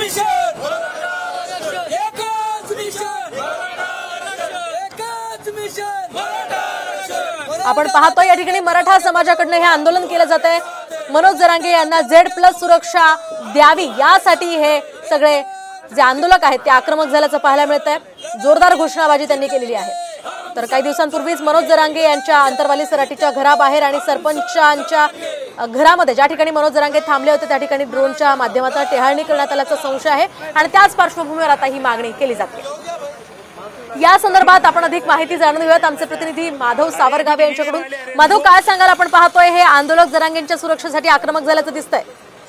आपण पाहतोय या ठिकाणी मराठा समाजाकडनं हे आंदोलन केलं जात आहे। मनोज जरांगे यांना Z+ सुरक्षा द्यावी यासाठी हे सगळे जे आंदोलक आहेत ते आक्रमक झाल्याचं पाहायला मिळतंय। जोरदार घोषणाबाजी त्यांनी केलेली आहे। तर काही दिवसांपूर्वीच मनोज जरांगे यांच्या अंतरवाली सराटीच्या घराबाहेर आणि सरपंचांच्या घरामध्ये ज्या ठिकाणी मनोज जरांगे थांबले होते त्या ठिकाणी ड्रोनच्या माध्यमातून टेहाळणी करण्यात आल्याचा संशय आहे आणि त्याच पार्श्वभूमीवर आता ही मागणी केली जाते। या संदर्भात आपण अधिक माहिती जाणून घेऊयात आमचे प्रतिनिधी माधव सावरगावे यांच्याकडून। माधव, काय सांगाल? आपण पाहतोय हे आंदोलक जरांगेंच्या सुरक्षेसाठी आक्रमक झाल्याचं दिसतंय।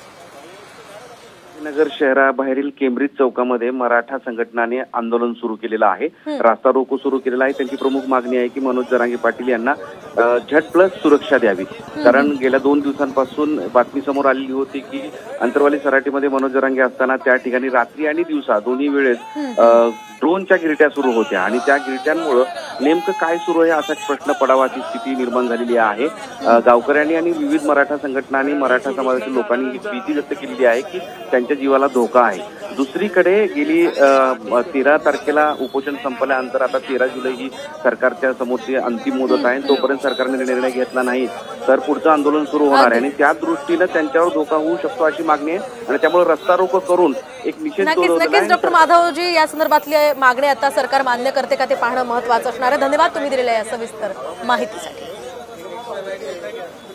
नगर शहराबाहेरील केम्ब्रिज चौकामध्ये मराठा संघटनाने आंदोलन सुरू केलेलं आहे। रास्ता रोको सुरू केलेला आहे। त्यांची प्रमुख मागणी आहे की मनोज जरांगे पाटील यांना Z+ सुरक्षा द्यावी। कारण गेल्या 2 दिवसांपासून बातमी समोर आलेली होती की अंतरवाली सराटीमध्ये मनोज जरांगे असताना त्या ठिकाणी रात्री आणि दिवसा दोन्ही वेळेस ड्रोनच्या गिरट्या सुरू होत्या आणि त्या गिरट्यांमुळे नेमकं काय सुरू आहे असा प्रश्न पडावाची स्थिती निर्माण झालेली आहे। गावकऱ्यांनी आणि विविध मराठा संघटनांनी मराठा समाजातील लोकांनी ही भीती व्यक्त केलेली आहे की त्यांच्या जीवाला धोका आहे। दुसरीकडे गेली 13 तारखेला उपोषण संपल्यानंतर आता 13 जुलै ही सरकारच्या समोरची अंतिम मुदत आहे। तोपर्यंत सरकारने निर्णय घेतला नाही तर पुढचं आंदोलन सुरू होणार आहे आणि त्या दृष्टीने त्यांच्यावर धोका होऊ शकतो अशी मागणी आहे आणि त्यामुळे रस्ता रोको करून एक निषेध नक्कीच डॉक्टर माधवजी, या संदर्भातली मागणी आता सरकार मान्य करते का ते पाहणं महत्त्वाचं असणार आहे। धन्यवाद तुम्ही दिलेल्या या सविस्तर माहितीसाठी।